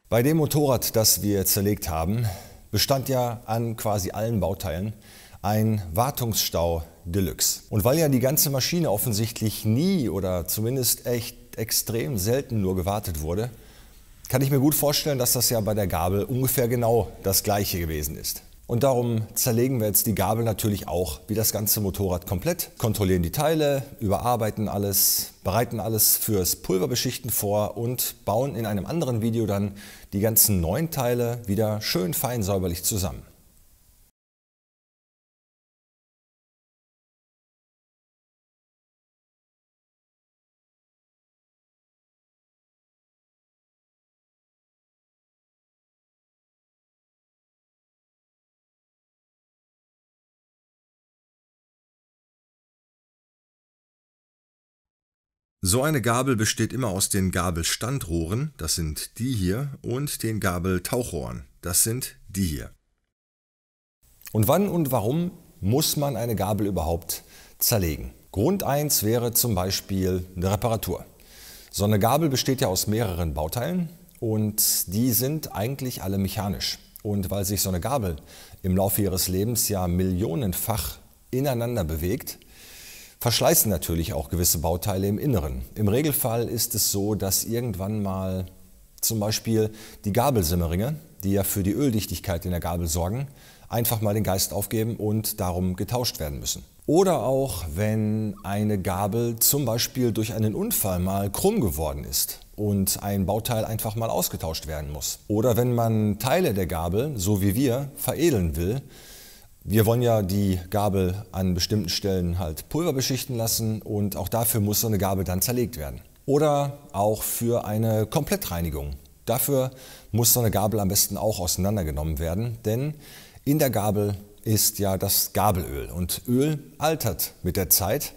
Bei dem Motorrad, das wir zerlegt haben, bestand ja an quasi allen Bauteilen ein Wartungsstau Deluxe. Und weil ja die ganze Maschine offensichtlich nie oder zumindest echt extrem selten nur gewartet wurde, kann ich mir gut vorstellen, dass das ja bei der Gabel ungefähr genau das Gleiche gewesen ist. Und darum zerlegen wir jetzt die Gabel natürlich auch wie das ganze Motorrad komplett, kontrollieren die Teile, überarbeiten alles, bereiten alles fürs Pulverbeschichten vor und bauen in einem anderen Video dann die ganzen neuen Teile wieder schön fein säuberlich zusammen. So eine Gabel besteht immer aus den Gabelstandrohren, das sind die hier, und den Gabeltauchrohren, das sind die hier. Und wann und warum muss man eine Gabel überhaupt zerlegen? Grund 1 wäre zum Beispiel eine Reparatur. So eine Gabel besteht ja aus mehreren Bauteilen und die sind eigentlich alle mechanisch. Und weil sich so eine Gabel im Laufe ihres Lebens ja millionenfach ineinander bewegt, verschleißen natürlich auch gewisse Bauteile im Inneren. Im Regelfall ist es so, dass irgendwann mal zum Beispiel die Gabelsimmeringe, die ja für die Öldichtigkeit in der Gabel sorgen, einfach mal den Geist aufgeben und darum getauscht werden müssen. Oder auch, wenn eine Gabel zum Beispiel durch einen Unfall mal krumm geworden ist und ein Bauteil einfach mal ausgetauscht werden muss. Oder wenn man Teile der Gabel, so wie wir, veredeln will. Wir wollen ja die Gabel an bestimmten Stellen halt pulverbeschichten lassen und auch dafür muss so eine Gabel dann zerlegt werden. Oder auch für eine Komplettreinigung. Dafür muss so eine Gabel am besten auch auseinandergenommen werden, denn in der Gabel ist ja das Gabelöl und Öl altert mit der Zeit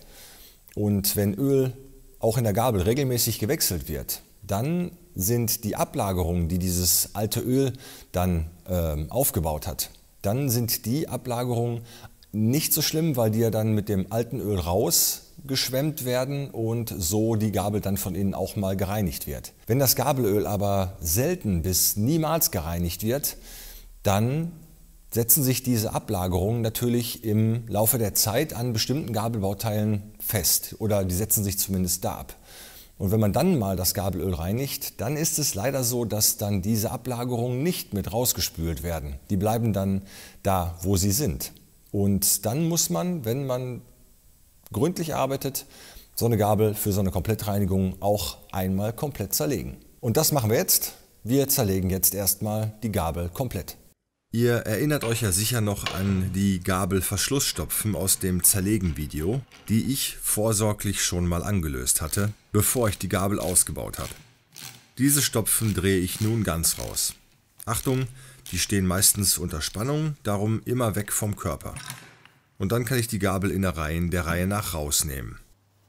und wenn Öl auch in der Gabel regelmäßig gewechselt wird, dann sind die Ablagerungen, die dieses alte Öl dann aufgebaut hat, dann sind die Ablagerungen nicht so schlimm, weil die ja dann mit dem alten Öl rausgeschwemmt werden und so die Gabel dann von innen auch mal gereinigt wird. Wenn das Gabelöl aber selten bis niemals gereinigt wird, dann setzen sich diese Ablagerungen natürlich im Laufe der Zeit an bestimmten Gabelbauteilen fest oder die setzen sich zumindest da ab. Und wenn man dann mal das Gabelöl reinigt, dann ist es leider so, dass dann diese Ablagerungen nicht mit rausgespült werden. Die bleiben dann da, wo sie sind. Und dann muss man, wenn man gründlich arbeitet, so eine Gabel für so eine Komplettreinigung auch einmal komplett zerlegen. Und das machen wir jetzt. Wir zerlegen jetzt erstmal die Gabel komplett. Ihr erinnert euch ja sicher noch an die Gabelverschlussstopfen aus dem Zerlegen-Video, die ich vorsorglich schon mal angelöst hatte, bevor ich die Gabel ausgebaut habe. Diese Stopfen drehe ich nun ganz raus. Achtung, die stehen meistens unter Spannung, darum immer weg vom Körper. Und dann kann ich die Gabelinnereien der Reihe nach rausnehmen.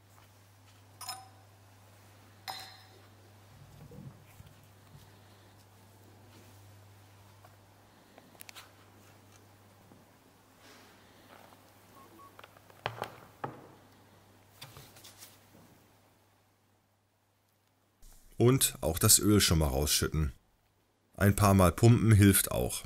Und auch das Öl schon mal rausschütten. Ein paar Mal pumpen hilft auch.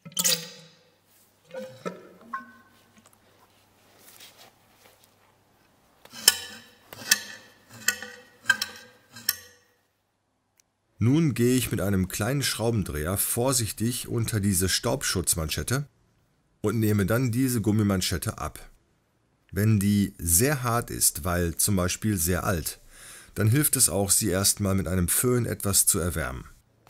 Nun gehe ich mit einem kleinen Schraubendreher vorsichtig unter diese Staubschutzmanschette und nehme dann diese Gummimanschette ab. Wenn die sehr hart ist, weil zum Beispiel sehr alt, dann hilft es auch, sie erstmal mit einem Föhn etwas zu erwärmen.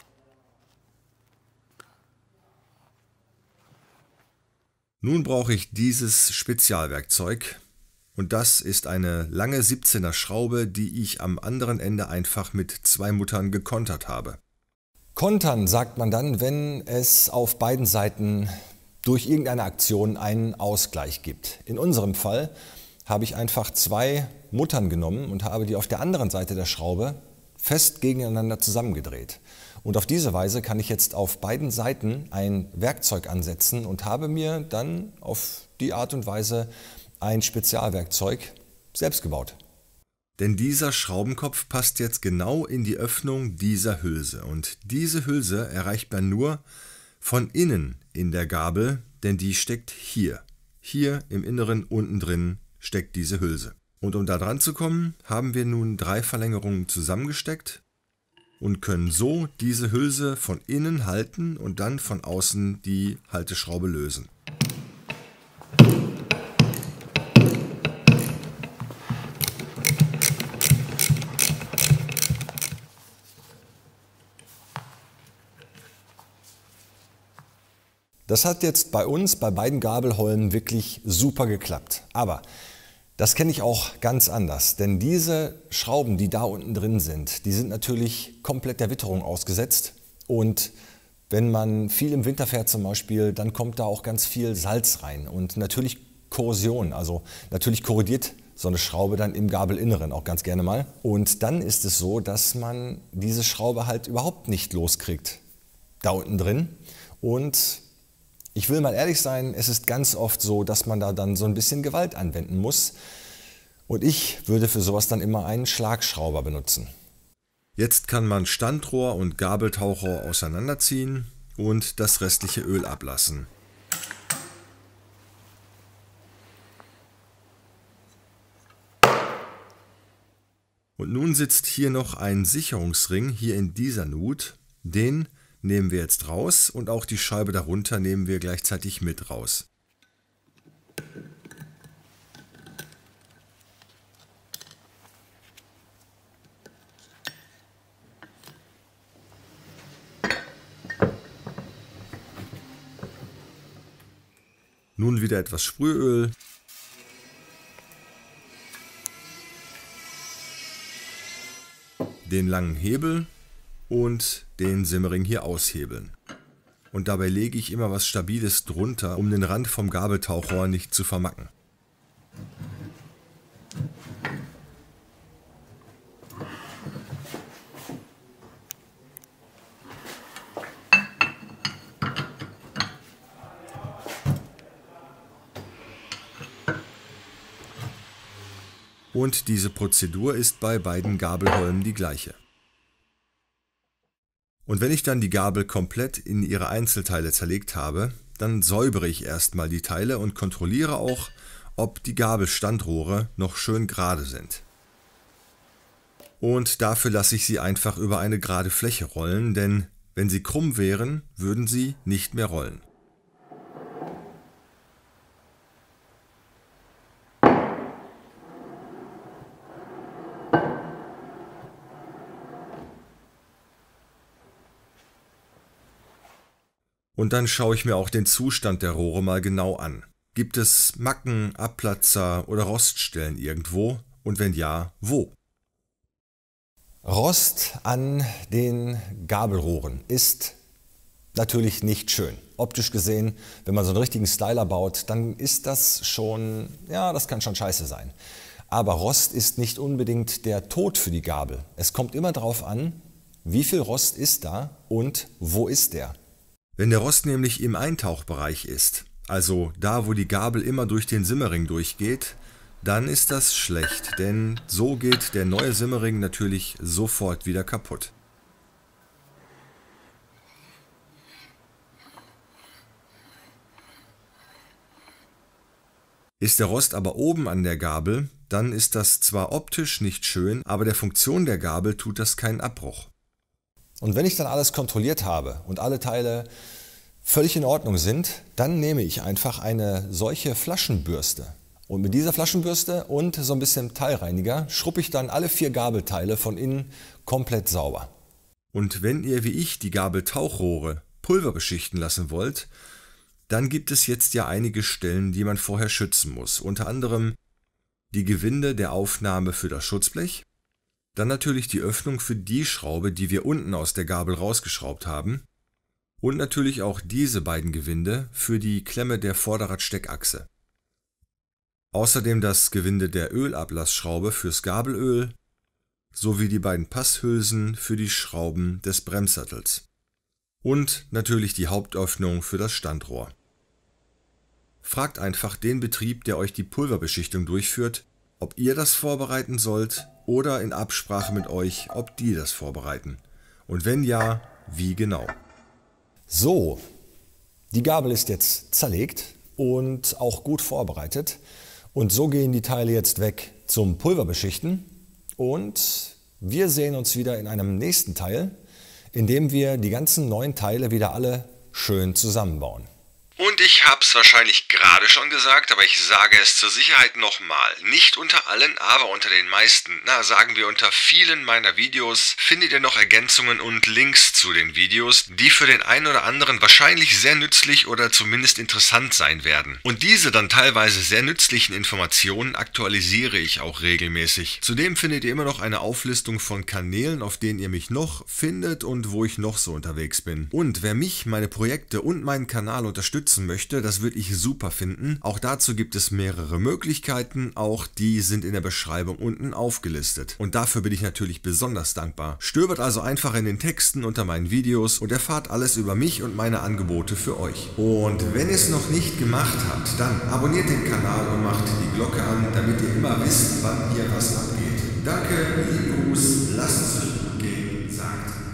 Nun brauche ich dieses Spezialwerkzeug und das ist eine lange 17er Schraube, die ich am anderen Ende einfach mit 2 Muttern gekontert habe. Kontern sagt man dann, wenn es auf beiden Seiten durch irgendeine Aktion einen Ausgleich gibt. In unserem Fall habe ich einfach 2 Muttern genommen und habe die auf der anderen Seite der Schraube fest gegeneinander zusammengedreht. Und auf diese Weise kann ich jetzt auf beiden Seiten ein Werkzeug ansetzen und habe mir dann auf die Art und Weise ein Spezialwerkzeug selbst gebaut. Denn dieser Schraubenkopf passt jetzt genau in die Öffnung dieser Hülse. Und diese Hülse erreicht man nur von innen in der Gabel, denn die steckt hier. Hier im Inneren unten drin steckt diese Hülse. Und um da dran zu kommen, haben wir nun 3 Verlängerungen zusammengesteckt und können so diese Hülse von innen halten und dann von außen die Halteschraube lösen. Das hat jetzt bei uns, bei beiden Gabelholmen wirklich super geklappt. Aber das kenne ich auch ganz anders, denn diese Schrauben, die da unten drin sind, die sind natürlich komplett der Witterung ausgesetzt. Und wenn man viel im Winter fährt zum Beispiel, dann kommt da auch ganz viel Salz rein und natürlich Korrosion. Also natürlich korrodiert so eine Schraube dann im Gabelinneren auch ganz gerne mal. Und dann ist es so, dass man diese Schraube halt überhaupt nicht loskriegt da unten drin. Und ich will mal ehrlich sein, es ist ganz oft so, dass man da dann so ein bisschen Gewalt anwenden muss. Und ich würde für sowas dann immer einen Schlagschrauber benutzen. Jetzt kann man Standrohr und Gabeltauchrohr auseinanderziehen und das restliche Öl ablassen. Und nun sitzt hier noch ein Sicherungsring hier in dieser Nut. Den nehmen wir jetzt raus und auch die Scheibe darunter nehmen wir gleichzeitig mit raus. Nun wieder etwas Sprühöl. Den langen Hebel und den Simmering hier aushebeln. Und dabei lege ich immer was Stabiles drunter, um den Rand vom Gabeltauchrohr nicht zu vermacken. Und diese Prozedur ist bei beiden Gabelholmen die gleiche. Und wenn ich dann die Gabel komplett in ihre Einzelteile zerlegt habe, dann säubere ich erstmal die Teile und kontrolliere auch, ob die Gabelstandrohre noch schön gerade sind. Und dafür lasse ich sie einfach über eine gerade Fläche rollen, denn wenn sie krumm wären, würden sie nicht mehr rollen. Und dann schaue ich mir auch den Zustand der Rohre mal genau an. Gibt es Macken, Abplatzer oder Roststellen irgendwo? Und wenn ja, wo? Rost an den Gabelrohren ist natürlich nicht schön. Optisch gesehen, wenn man so einen richtigen Styler baut, dann ist das schon, ja, das kann schon scheiße sein. Aber Rost ist nicht unbedingt der Tod für die Gabel. Es kommt immer darauf an, wie viel Rost ist da und wo ist der. Wenn der Rost nämlich im Eintauchbereich ist, also da, wo die Gabel immer durch den Simmering durchgeht, dann ist das schlecht, denn so geht der neue Simmering natürlich sofort wieder kaputt. Ist der Rost aber oben an der Gabel, dann ist das zwar optisch nicht schön, aber der Funktion der Gabel tut das keinen Abbruch. Und wenn ich dann alles kontrolliert habe und alle Teile völlig in Ordnung sind, dann nehme ich einfach eine solche Flaschenbürste. Und mit dieser Flaschenbürste und so ein bisschen Teilreiniger schrubbe ich dann alle 4 Gabelteile von innen komplett sauber. Und wenn ihr wie ich die Gabeltauchrohre pulverbeschichten lassen wollt, dann gibt es jetzt ja einige Stellen, die man vorher schützen muss. Unter anderem die Gewinde der Aufnahme für das Schutzblech. Dann natürlich die Öffnung für die Schraube, die wir unten aus der Gabel rausgeschraubt haben. Und natürlich auch diese beiden Gewinde für die Klemme der Vorderradsteckachse. Außerdem das Gewinde der Ölablassschraube fürs Gabelöl sowie die beiden Passhülsen für die Schrauben des Bremssattels. Und natürlich die Hauptöffnung für das Standrohr. Fragt einfach den Betrieb, der euch die Pulverbeschichtung durchführt, ob ihr das vorbereiten sollt oder in Absprache mit euch, ob die das vorbereiten. Und wenn ja, wie genau? So, die Gabel ist jetzt zerlegt und auch gut vorbereitet. Und so gehen die Teile jetzt weg zum Pulverbeschichten. Und wir sehen uns wieder in einem nächsten Teil, in dem wir die ganzen neuen Teile wieder alle schön zusammenbauen. Und ich hab's wahrscheinlich gerade schon gesagt, aber ich sage es zur Sicherheit nochmal. Nicht unter allen, aber unter den meisten, sagen wir unter vielen meiner Videos, findet ihr noch Ergänzungen und Links zu den Videos, die für den einen oder anderen wahrscheinlich sehr nützlich oder zumindest interessant sein werden. Und diese dann teilweise sehr nützlichen Informationen aktualisiere ich auch regelmäßig. Zudem findet ihr immer noch eine Auflistung von Kanälen, auf denen ihr mich noch findet und wo ich noch so unterwegs bin. Und wer mich, meine Projekte und meinen Kanal unterstützen möchte, das würde ich super finden. Auch dazu gibt es mehrere Möglichkeiten, auch die sind in der Beschreibung unten aufgelistet. Und dafür bin ich natürlich besonders dankbar. Stöbert also einfach in den Texten unter meinen Videos und erfahrt alles über mich und meine Angebote für euch. Und wenn ihr es noch nicht gemacht habt, dann abonniert den Kanal und macht die Glocke an, damit ihr immer wisst, wann hier was abgeht. Danke, lieben Gruß, lasst es euch gut gehen, sagt